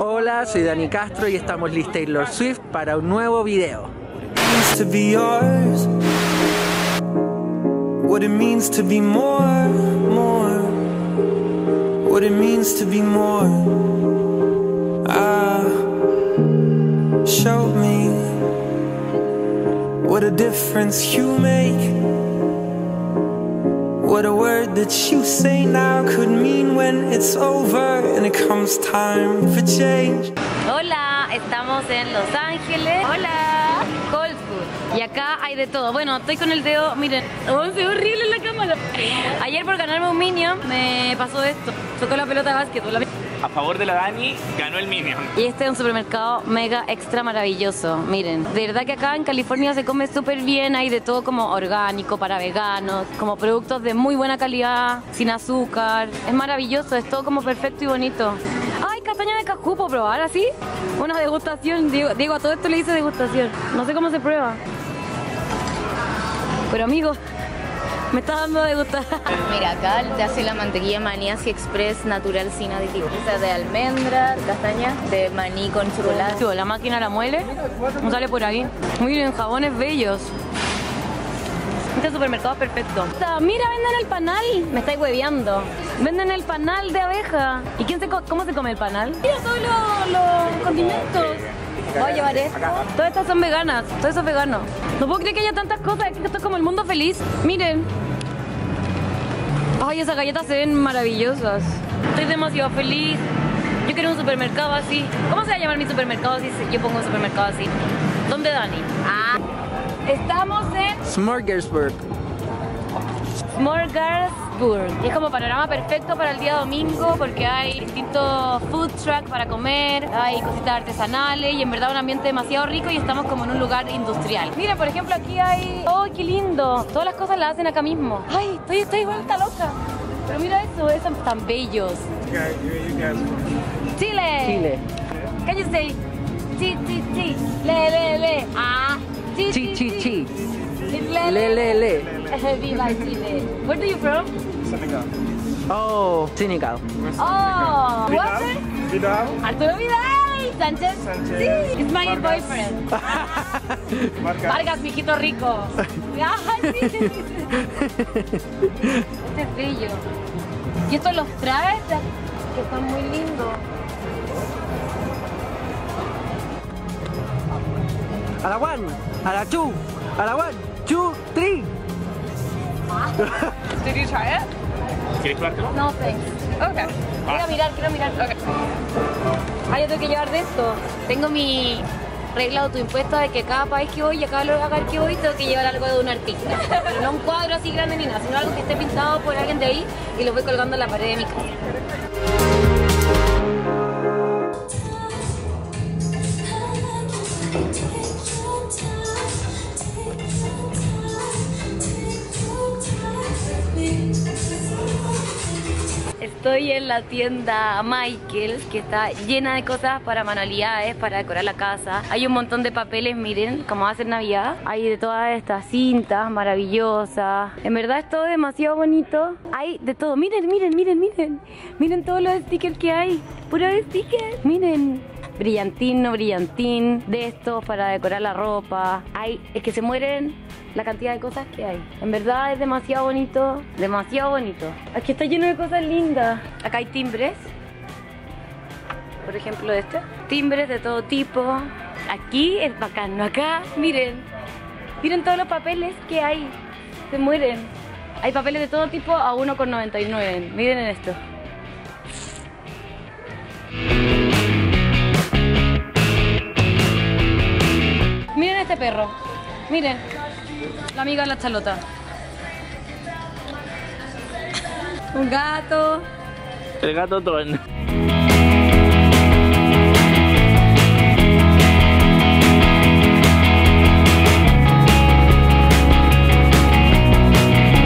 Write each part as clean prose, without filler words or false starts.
Hola, soy Dani Castro y estamos listos Taylor Swift para un nuevo video. To be yours, what it means to be more, what it means to be more. Show me what a difference you make. What a word that you say now could mean when it's over and it comes time for change. Hola, estamos en Los Ángeles. Hola, Coldwood. Y acá hay de todo. Bueno, estoy con el dedo, miren, oh, se ve horrible en la cámara. Ayer por ganarme un Minion me pasó esto. Tocó la pelota de básquetbol. A favor de la Dani, ganó el Minion. Y este es un supermercado mega extra maravilloso. Miren, de verdad que acá en California se come súper bien. Hay de todo como orgánico, para veganos, como productos de muy buena calidad, sin azúcar. Es maravilloso, es todo como perfecto y bonito. ¡Ay, castaña de cajú! ¿Puedo probar así? Una degustación. Diego, a todo esto le hice degustación. No sé cómo se prueba. Pero amigos, me está dando a degustar. Mira, acá te hace la mantequilla maní así express natural sin aditivos. Esa de almendra, castaña, de maní con chocolate. La máquina la muele, no sale por ahí. Miren, jabones bellos. Este supermercado es perfecto. Mira, venden el panal. Me estáis hueveando. Venden el panal de abeja. ¿Y cómo se come el panal? Mira todos los condimentos. Voy a llevar esto. Todas estas son veganas. Todo eso es vegano. No puedo creer que haya tantas cosas. Es que esto es como el mundo feliz. Miren. Ay, esas galletas se ven maravillosas. Estoy demasiado feliz. Yo quiero un supermercado así. ¿Cómo se va a llamar mi supermercado si yo pongo un supermercado así? ¿Dónde, Dani? Estamos en Smorgasburg. Y es como panorama perfecto para el día domingo porque hay distintos food trucks para comer, hay cositas artesanales y en verdad un ambiente demasiado rico y estamos como en un lugar industrial. Miren, por ejemplo, aquí hay... ¡Oh, qué lindo! Todas las cosas las hacen acá mismo. ¡Ay, estoy vuelta loca! Pero mira eso, son tan bellos. Chile. Can you say chi? Le. Chi. It's Le. Viva Chile. Where are you from? Senegal. Oh, Senegal. Oh, what? Vidal. Arturo Vidal. Sánchez. Sí, it's my boyfriend. Vargas, mi hijito rico. Ay, sí. Este es bello. Y estos los traes que están muy lindos. A la one, a la two, a la 1, 2, 3. Did you try it? ¿Quieres probártelo? No, thanks. Okay. Quiero mirar. Okay. Ah, yo tengo que llevar de esto. Tengo mi regla de autoimpuesto de que cada país que voy y a cada lugar que voy tengo que llevar algo de un artista. Pero no un cuadro así grande ni nada, sino algo que esté pintado por alguien de ahí y lo voy colgando en la pared de mi casa. Estoy en la tienda Michaels, que está llena de cosas para manualidades, para decorar la casa. Hay un montón de papeles, miren, como hacen Navidad. Hay de todas estas cintas maravillosas. En verdad es todo demasiado bonito. Hay de todo. Miren. Miren todos los stickers que hay. Puro stickers. Miren. Brillantín, no brillantín. De estos para decorar la ropa. Es que se mueren la cantidad de cosas que hay. En verdad es demasiado bonito. Demasiado bonito. Aquí está lleno de cosas lindas. Acá hay timbres. Por ejemplo este. Timbres de todo tipo. Aquí es bacano. Acá, miren. Miren todos los papeles que hay. Se mueren. Hay papeles de todo tipo a 1,99. Miren en esto. Miren este perro. Miren. La amiga de la Charlota. Un gato. El gato Ton.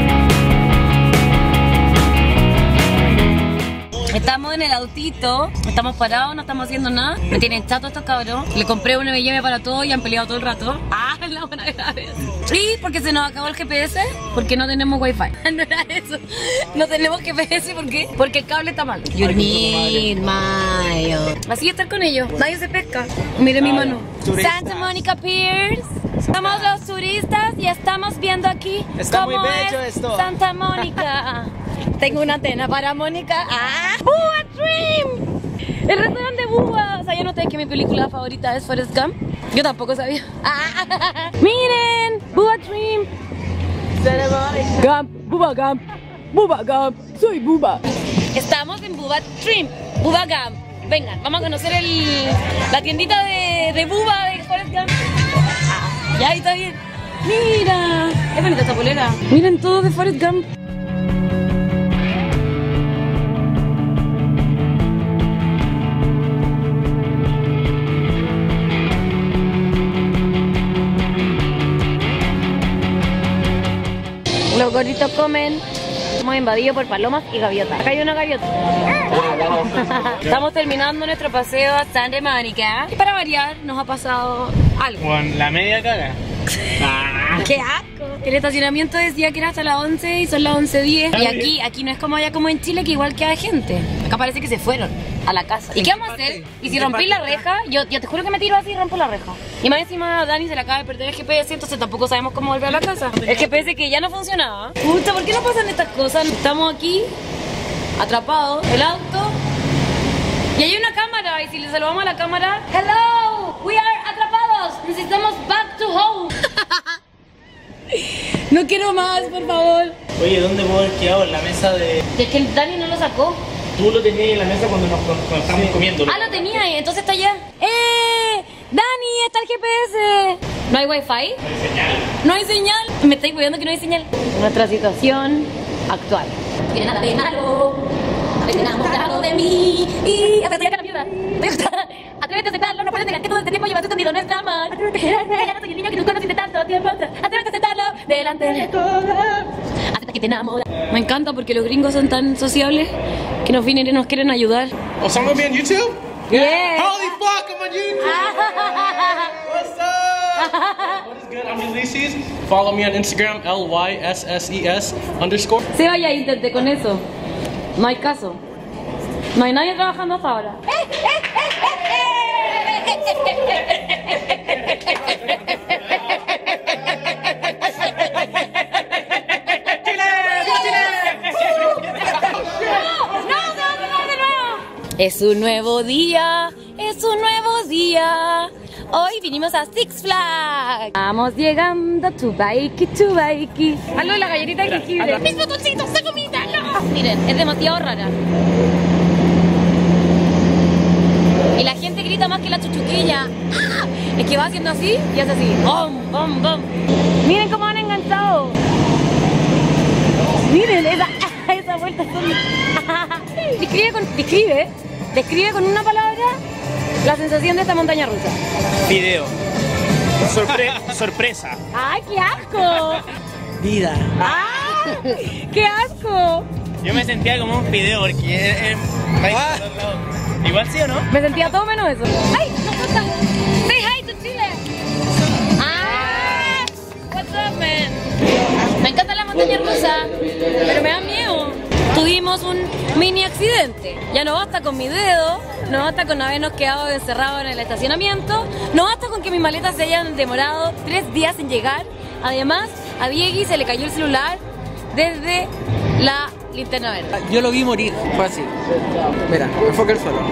Estamos en el autito. Estamos parados, no estamos haciendo nada. Me tienen chato estos cabros. Le compré un M&M para todo y han peleado todo el rato. Ah, la buena grave. Sí, porque se nos acabó el GPS, porque no tenemos wifi. No era eso. No tenemos GPS, ¿por qué? Porque el cable está mal. You need my... Así estar con ellos. Nadie se pesca. Mire mi mano. Santa Monica Piers. Somos los turistas y estamos viendo aquí cómo es Santa Mónica. Tengo una antena para Mónica. ¡Ah! ¡Bubba Dream! El restaurante Bubba. ¿Sabían ustedes que mi película favorita es Forrest Gump? Yo tampoco sabía. ¡Ah! ¡Miren! Bubba Dream. Gump, Bubba Gump. Bubba Gump. Soy Bubba. Estamos en Bubba Dream. Bubba Gump. Vengan, vamos a conocer la tiendita de Bubba de Forrest Gump. Ya, ahí está bien. Mira, es bonita esta polera. Miren todo de Forrest Gump. Los gorditos comen. Estamos invadidos por palomas y gaviotas. Acá hay una gaviota. Estamos terminando nuestro paseo a Santa Mónica. Y para variar, nos ha pasado algo. Con la media cara. ¡Qué asco! El estacionamiento decía que era hasta las 11 y son las 11:10. Y aquí no es como allá como en Chile, que igual queda gente. Acá parece que se fueron a la casa. ¿Y qué vamos a hacer? Y si rompí la reja, yo te juro que me tiro así y rompo la reja. Y más encima a Dani se le acaba de perder el GPS, entonces tampoco sabemos cómo volver a la casa. El GPS que ya no funcionaba. Puta, ¿por qué no pasan estas cosas? Estamos aquí, atrapados, el auto. Y hay una cámara, y si le saludamos a la cámara, hello, we are atrapados, necesitamos back to home. No quiero más, por favor. Oye, ¿dónde puedo haber quedado? En la mesa de... Es que el Dani no lo sacó. Tú lo tenías en la mesa cuando nos estábamos comiendo. Ah, lo tenía ahí, entonces está allá. Dani, está el GPS. ¿No hay wifi? No hay señal. No hay señal. Me estáis cuidando que no hay señal. Nuestra situación actual. No tiene nada de malo. Te enamorado de mí y hasta estoy acá en la mierda. Atrévete a aceptarlo, no puedes negar que todo este tiempo llevas escondido nuestra amor. Atrévete a quererme, ya no soy el niño que tú conociste tanto tiempo. Atrévete a aceptarlo delante de todo. Acepta que te enamora. Me encanta porque los gringos son tan sociables que nos vienen y nos quieren ayudar. Oh, someone be on YouTube? Yeah. Holy fuck, I'm on YouTube! What's up? What is good? I'm Ulysses. Follow me on Instagram, LYSSES_. Se vaya, intenté con eso. No hay caso. No hay nadie trabajando hasta ahora. Es un nuevo día, es un nuevo día. Hoy vinimos a Six Flags. Vamos llegando, Tubaiki. Algo de la galletita de jengibre. Mis botoncitos de comida, no. Miren, es demasiado rara. Y la gente grita más que la chuchuquilla. ¡Ah! Es que va haciendo así y hace así. ¡Bom, bom, bom! Miren cómo han enganchado. Miren, esa vuelta son... Describe con una palabra la sensación de esta montaña rusa. Video. Sorpresa. ¡Ay, qué asco! Vida. ¡Ah! ¡Qué asco! Yo me sentía como un video porque igual sí o no. Me sentía todo menos eso. ¡Ay! ¡Say hi to Chile! ¡Ah! What's up, man? Me encanta la montaña rusa, pero me da miedo. Tuvimos un mini accidente. Ya no basta con mi dedo, no basta con habernos quedado encerrados en el estacionamiento, no basta con que mis maletas se hayan demorado 3 días en llegar. Además, a Diegui se le cayó el celular desde la linterna verde. Yo lo vi morir, fue así. Mira, enfoca el suelo.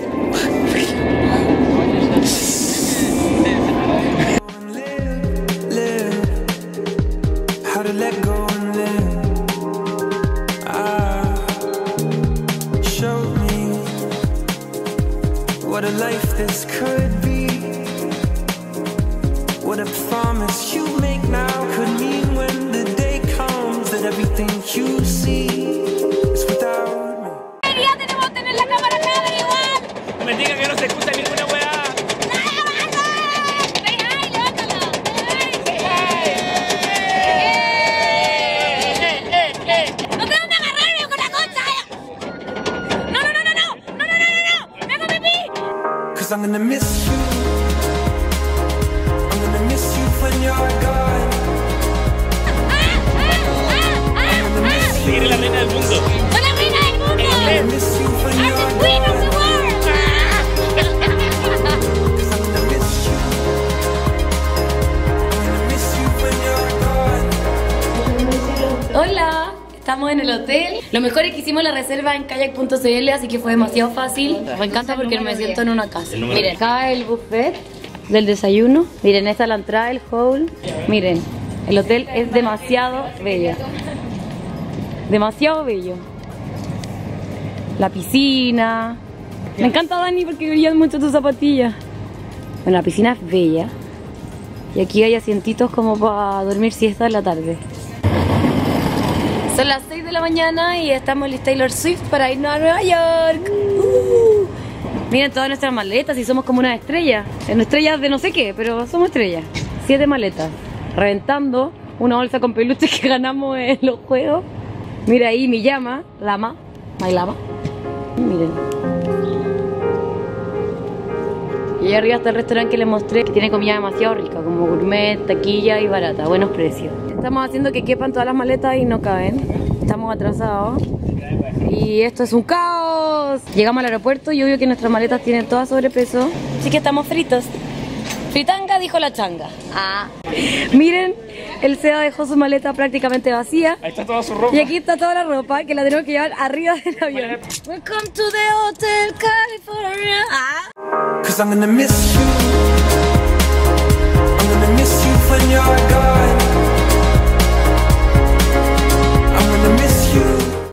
How to let go and live. Show me what a life this could be. What a promise you make now could mean when the day comes that everything you see is without me. Ya tenemos que tener la cámara acá, igual. No me digas que no se escucha ninguna weá. ¡No te van a agarrarme con la concha! ¡No! ¡Me 'Cause I'm gonna miss you. I'm gonna miss you when you're gone. I'm gonna miss you. Eres la reina del mundo. ¡Soy la reina del mundo! I'm gonna miss you when I'm you're the queen of the gone. world! 'Cause I'm gonna miss you. I'm gonna miss you when you're gone. Hola, estamos en el hotel. Lo mejor es que hicimos la reserva en kayak.cl, así que fue demasiado fácil. Me encanta porque me siento en una casa. Miren, acá el buffet del desayuno. Miren, esta es la entrada, el hall. Miren, el hotel es demasiado bello. Demasiado bello. La piscina. Me encanta Dani porque brillan mucho tus zapatillas. Bueno, la piscina es bella. Y aquí hay asientitos como para dormir siesta en la tarde. Son las 6 de la mañana y estamos en Taylor Swift para irnos a Nueva York. Miren todas nuestras maletas y somos como una estrella. Estrellas de no sé qué, pero somos estrellas. 7 maletas. Reventando una bolsa con peluches que ganamos en los juegos. Mira ahí mi llama, lama, my lama. Miren. Y allá arriba está el restaurante que les mostré, que tiene comida demasiado rica, como gourmet, taquilla y barata, buenos precios. Estamos haciendo que quepan todas las maletas y no caben. Estamos atrasados. Y esto es un caos. Llegamos al aeropuerto y obvio que nuestras maletas tienen todas sobrepeso. Así que estamos fritos. Fritanga, dijo la changa. Miren, el SEA dejó su maleta prácticamente vacía. Ahí está toda su ropa. Y aquí está toda la ropa que la tenemos que llevar arriba del avión. Welcome to the Hotel California. 'Cause I'm gonna miss you. I'm gonna miss you when you're gone. I'm gonna miss